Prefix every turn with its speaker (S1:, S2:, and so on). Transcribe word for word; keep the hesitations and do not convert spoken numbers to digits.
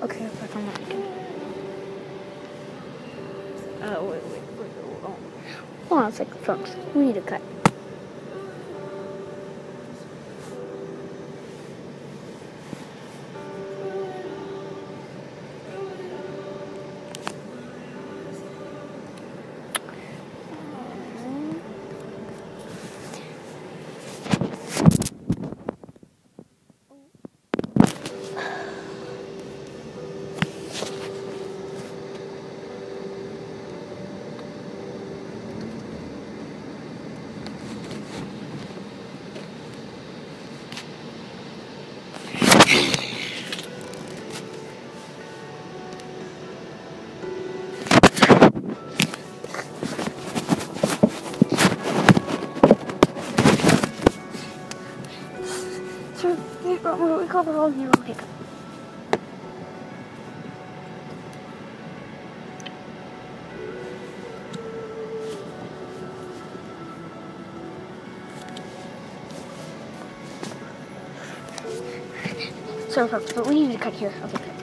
S1: Okay, I'm back on mic. Uh, wait, wait, wait, wait, hold on. Hold on a second, folks. We need to cut. So, we cover all your hiccup. So, folks, but we need to cut here. Okay.